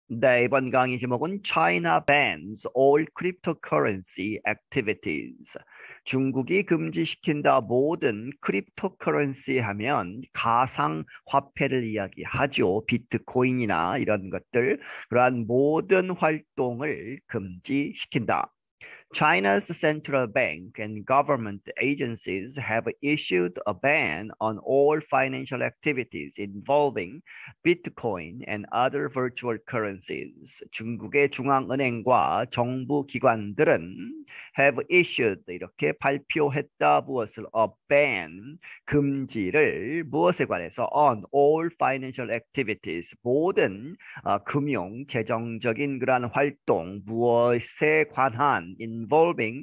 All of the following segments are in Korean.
네, 이번 강의 제목은 China bans all cryptocurrency activities. 중국이 금지시킨다 모든 크립토커런시 하면 가상 화폐를 이야기하죠. 비트코인이나 이런 것들, 그러한 모든 활동을 금지시킨다. China's central bank and government agencies have issued a ban on all financial activities involving Bitcoin and other virtual currencies. 중국의 중앙은행과 정부 기관들은 have issued 이렇게 발표했다 무엇을 a ban 금지를 무엇에 관해서 on all financial activities 모든 금융 재정적인 그러한 활동 무엇에 관한 involving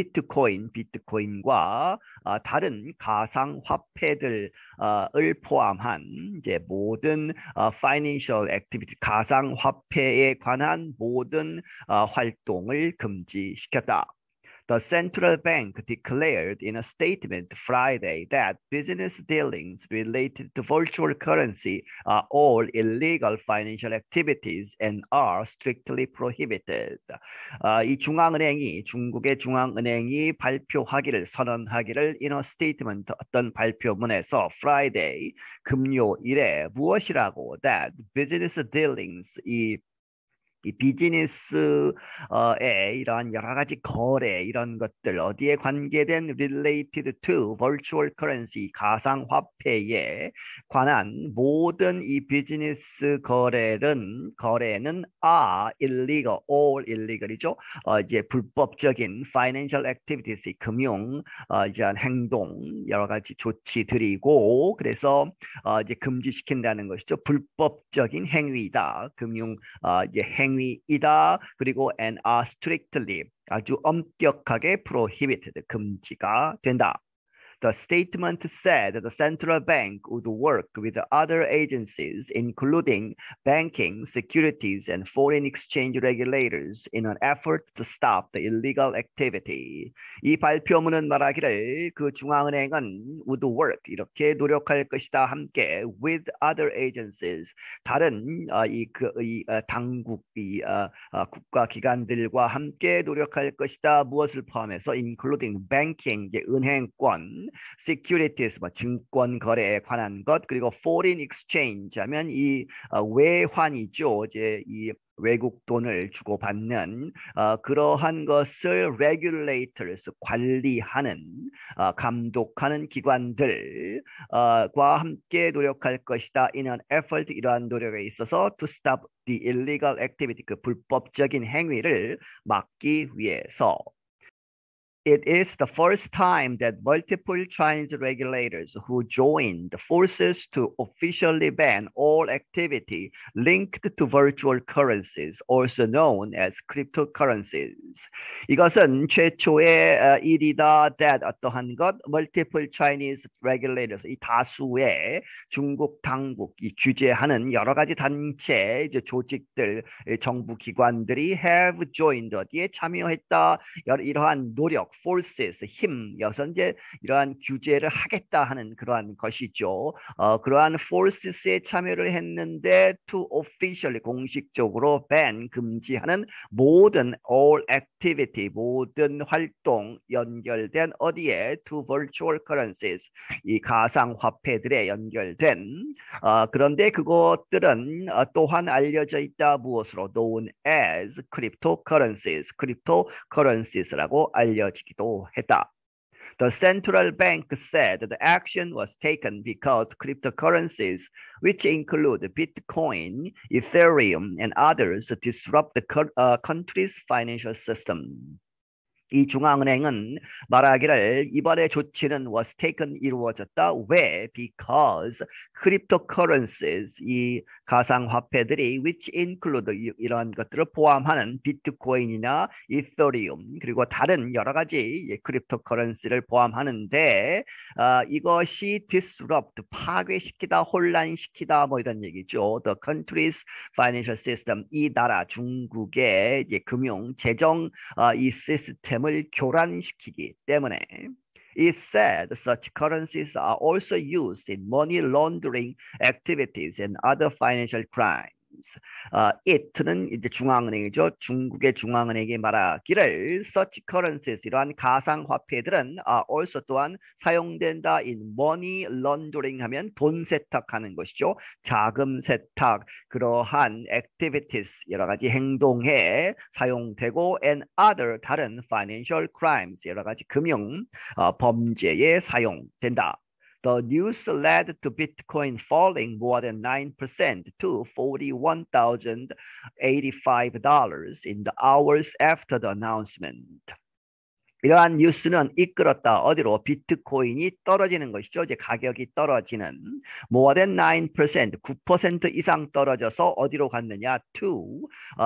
비트코인과 다른 가상 화폐들을 포함한 이제 모든 financial activity 가상 화폐에 관한 모든 활동을 금지시켰다. The central bank declared in a statement Friday that business dealings related to virtual currency are all illegal financial activities and are strictly prohibited. 이 중국의 중앙은행이 선언하기를 in a statement 어떤 발표문에서 Friday 금요일에 무엇이라고 that business dealings 이 비즈니스의 이러한 여러 가지 거래 이런 것들 어디에 관계된 related to virtual currency 가상화폐에 관한 모든 이 비즈니스 거래는 illegal, all illegal이죠. 이제 불법적인 financial activities 금융 이런 행동 여러 가지 조치들이고 그래서 이제 금지시킨다는 것이죠. 불법적인 행위다. 금융 이제 행위이다. 그리고 and are strictly 아주 엄격하게 prohibited 금지가 된다. The statement said the central bank would work with other agencies, including banking, securities, and foreign exchange regulators, in an effort to stop the illegal activity. 이 발표문은 말하기를 그 중앙은행은 would work 이렇게 노력할 것이다 함께 with other agencies 다른 당국 국가 기관들과 함께 노력할 것이다. 무엇을 포함해서 including banking 은행권 securities 증권 거래에 관한 것 그리고 foreign exchange 하면 이 외환이죠. 이제 이 외국 돈을 주고받는 그러한 것을 regulators 관리하는 감독하는 기관들과 함께 노력할 것이다. in an effort 이러한 노력에 있어서 to stop the illegal activity 그 불법적인 행위를 막기 위해서. It is the first time that multiple Chinese regulators who joined forces to officially ban all activity linked to virtual currencies, also known as cryptocurrencies. 이것은 최초의 일이다 that 어떠한 것 multiple Chinese regulators 이 다수의 중국 당국 이 규제하는 여러 가지 단체 이제 조직들 정부 기관들이 have joined 어디에 참여했다 이러한 노력 forces 힘 여선제 이러한 규제를 하겠다 하는 그러한 것이죠. 그러한 forces에 참여를 했는데 to officially 공식적으로 ban 금지하는 모든 all activity 모든 활동 연결된 어디에 to virtual currencies 이 가상 화폐들에 연결된 그런데 그것들은 또한 알려져 있다 무엇으로 known as cryptocurrencies라고 알려지기도 했다. The central bank said the action was taken because cryptocurrencies, which include Bitcoin, Ethereum, and others, disrupt the country's financial system. 이 중앙은행은 말하기를 이번의 조치는 was taken 이루어졌다. 왜? Because cryptocurrencies 이 가상화폐들이 which include 이러한 것들을 포함하는 비트코인이나 이더리움 그리고 다른 여러 가지 크립토커런시를 포함하는데 이것이 disrupt 파괴시키다 혼란시키다 뭐 이런 얘기죠. The country's financial system 이 나라 중국의 금융 재정 이 시스템 을 교란시키기 때문에 It said such currencies are also used in money laundering activities and other financial crimes. it는 이제 중앙은행이죠. 중국의 중앙은행이 말하기를 such currencies 이러한 가상화폐들은 also 또한 사용된다 in money laundering 하면 돈 세탁하는 것이죠. 자금 세탁 그러한 activities 여러 가지 행동에 사용되고 and other 다른 financial crimes 여러 가지 금융 범죄에 사용된다. The news led to Bitcoin falling more than 9% to $41,085 in the hours after the announcement. 이러한 뉴스는 이끌었다. 어디로? 비트코인이 떨어지는 것이죠. 이제 가격이 떨어지는 more than 9%, 9% 이상 떨어져서 어디로 갔느냐? to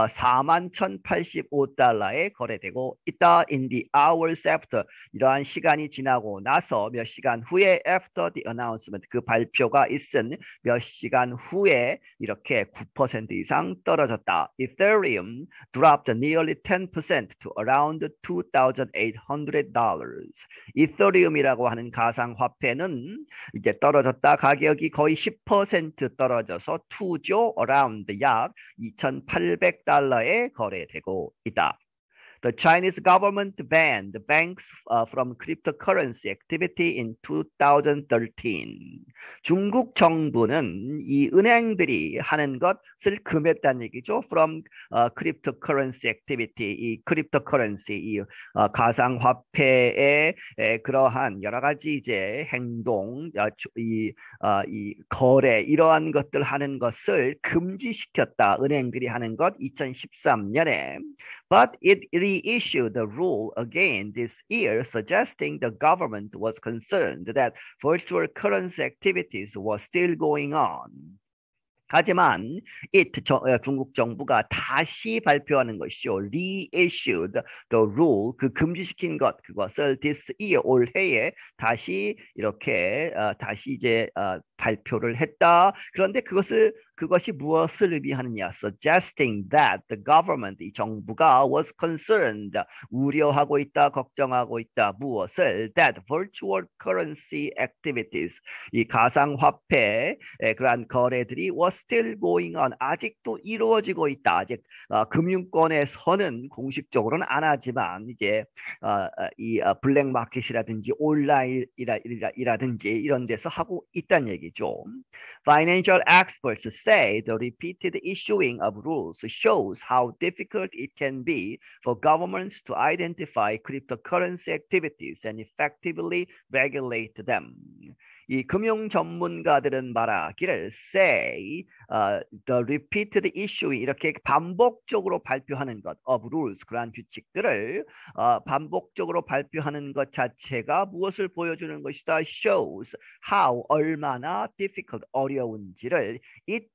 41,085달러에 거래되고 있다. in the hours after. 이러한 시간이 지나고 나서 몇 시간 후에 after the announcement. 그 발표가 있은 몇 시간 후에 이렇게 9% 이상 떨어졌다. Ethereum dropped nearly 10% to around $2,800. 이더리움이라고 하는 가상화폐는 이제 떨어졌다. 가격이 거의 10% 떨어져서 2조 around 약 2,800달러에 거래되고 있다. The Chinese government banned banks from cryptocurrency activity in 2013. 중국 정부는 이 은행들이 하는 것을 금했다는 얘기죠. From cryptocurrency activity, 이 cryptocurrency, 이 가상화폐의 그러한 여러 가지 이제 행동, 이 거래 이러한 것들 하는 것을 금지시켰다. 은행들이 하는 것 2013년에. But it reissued the rule again this year, suggesting the government was concerned that virtual currency activities were still going on. 하지만 중국 정부가 다시 발표하는 것이죠. Reissued the rule, 그 금지시킨 것, 그것을 this year, 올해에 다시 이렇게 다시 이제 발표를 했다. 그런데 그것이 무엇을 의미하느냐? Suggesting that the government, 이 정부가 was concerned, 우려하고 있다, 걱정하고 있다. 무엇을? That virtual currency activities, 이 가상화폐 그러한 거래들이 was still going on, 아직도 이루어지고 있다. 아직 금융권에서는 공식적으로는 안 하지만 이제 이 블랙마켓이라든지 온라인이라든지 이런 데서 하고 있다는 얘기죠. Financial experts say the repeated issuing of rules shows how difficult it can be for governments to identify cryptocurrency activities and effectively regulate them. 이 금융 전문가들은 말하기를 say the repeated issuing 이렇게 반복적으로 발표하는 것 of rules 그러한 규칙들을 반복적으로 발표하는 것 자체가 무엇을 보여주는 것이다. shows how 얼마나 difficult 어려운지를 it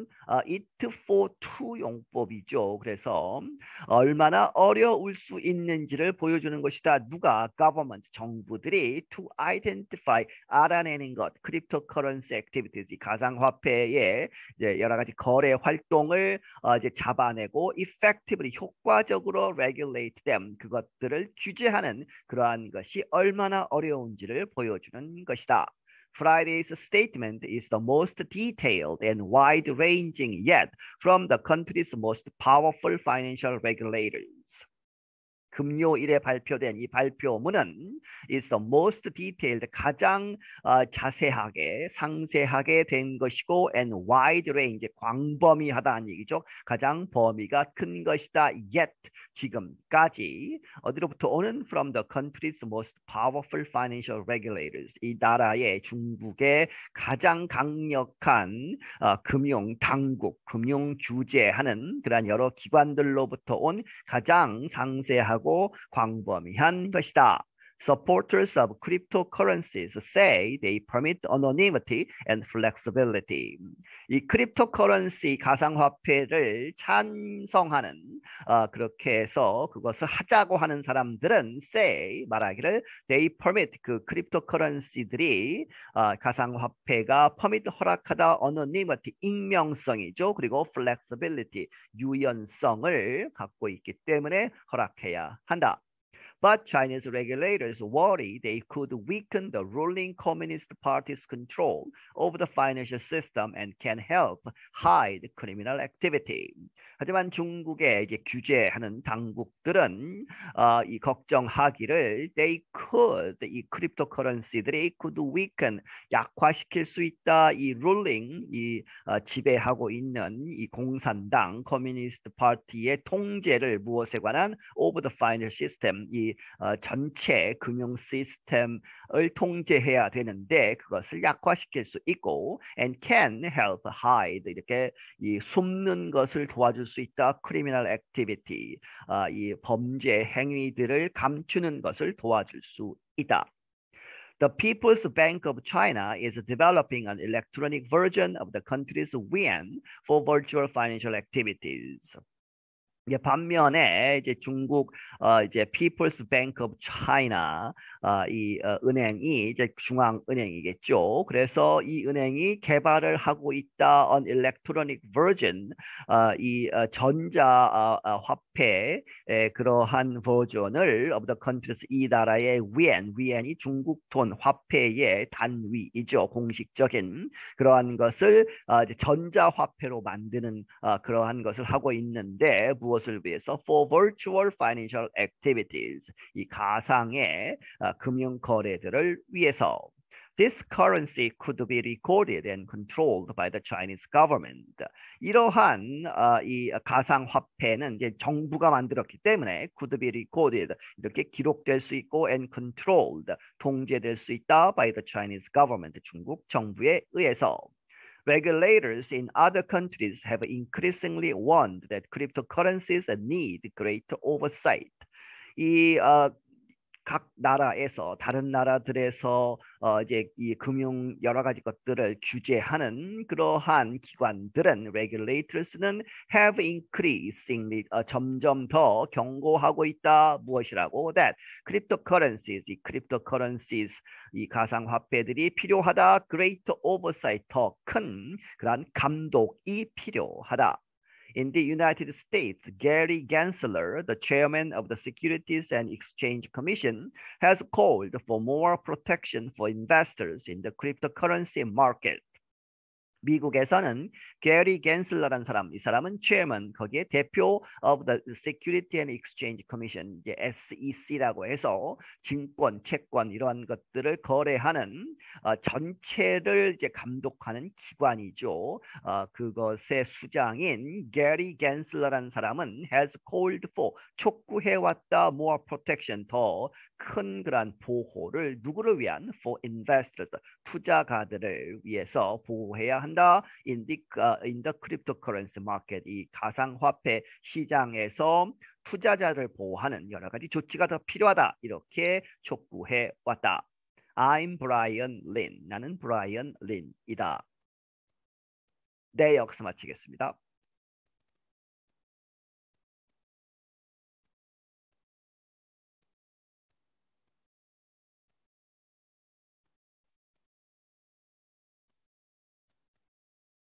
for to 용법이죠. 그래서 얼마나 어려울 수 있는지를 보여주는 것이다. 누가? government 정부들이 to identify 알아내는 것, 크립토커런시 액티비티즈, 가상화폐의 이제 여러 가지 거래 활동을 이제 잡아내고 effectively 효과적으로 regulate them, 그것들을 규제하는 그러한 것이 얼마나 어려운지를 보여주는 것이다. Friday's statement is the most detailed and wide-ranging yet from the country's most powerful financial regulators. 금요일에 발표된 이 발표문은 is the most detailed, 가장 자세하게 상세하게 된 것이고 and wide range, 광범위하다는 얘기죠. 가장 범위가 큰 것이다. yet, 지금까지. 어디로부터 오는? from the country's most powerful financial regulators, 이 나라의 중국의 가장 강력한 금융 당국, 금융 규제하는 그러한 여러 기관들로부터 온 가장 상세하고 광범위한 것이다. Supporters of cryptocurrencies say they permit anonymity and flexibility. 이 크립토커런시 가상화폐를 찬성하는 그렇게 해서 그것을 하자고 하는 사람들은 say 말하기를 they permit, 그 크립토커런시들이 가상화폐가 permit 허락하다, anonymity 익명성이죠. 그리고 flexibility 유연성을 갖고 있기 때문에 허락해야 한다. But Chinese regulators worry they could weaken the ruling Communist Party's control over the financial system and can help hide criminal activity. 하지만 중국의 이제 규제하는 당국들은 이 걱정하기를 이 크립토커런시들이 could weaken 약화시킬 수 있다. 이 ruling 지배하고 있는 이 공산당 커뮤니스트 파티의 통제를 무엇에 관한 over the financial system 전체 금융 시스템을 통제해야 되는데 그것을 약화시킬 수 있고 and can help hide 이렇게 숨는 것을 도와줄 수 있다. criminal activity 이 범죄 행위들을 감추는 것을 도와줄 수 있다. The People's Bank of China is developing an electronic version of the country's yuan for virtual financial activities. 반면에 이제 중국 이제 People's Bank of China 은행이 이제 중앙은행이겠죠. 그래서 이 은행이 개발을 하고 있다 on electronic version 전자 화폐의 그러한 버전을 of the country's 이 나라의 위안이 중국 돈 화폐의 단위이죠. 공식적인 그러한 것을 이제 전자 화폐로 만드는 그러한 것을 하고 있는데 무엇을 위해서? For virtual financial activities. 이 가상의 금융 거래들을 위해서. This currency could be recorded and controlled by the Chinese government. 이러한 이 가상 화폐는 이제 정부가 만들었기 때문에 could be recorded 이렇게 기록될 수 있고 and controlled 통제될 수 있다 by the Chinese government 중국 정부에 의해서. Regulators in other countries have increasingly warned that cryptocurrencies need greater oversight. 각 나라에서 다른 나라들에서 이제 이 금융 여러 가지 것들을 규제하는 그러한 기관들은 regulators는 have increasingly 점점 더 경고하고 있다. 무엇이라고? That cryptocurrencies 이 가상화폐들이 필요하다. greater oversight 더 큰 그러한 감독이 필요하다. In the United States, Gary Gensler, the chairman of the Securities and Exchange Commission, has called for more protection for investors in the cryptocurrency market. 미국에서는 게리 겐슬러라는 사람, 이 사람은 chairman, 거기에 대표 of the Security and Exchange Commission, 이제 SEC라고 해서 증권, 채권 이러한 것들을 거래하는 전체를 이제 감독하는 기관이죠. 그것의 수장인 게리 겐슬러라는 사람은 has called for 촉구해왔다 more protection 더 큰 그런 보호를 누구를 위한 for investors 투자가들을 위해서 보호해야 한다. in the cryptocurrency market 이 가상화폐 시장에서 투자자를 보호하는 여러 가지 조치가 더 필요하다. 이렇게 촉구해 왔다. I'm Brian Lin. 나는 브라이언 린이다. 네, 여기서 마치겠습니다.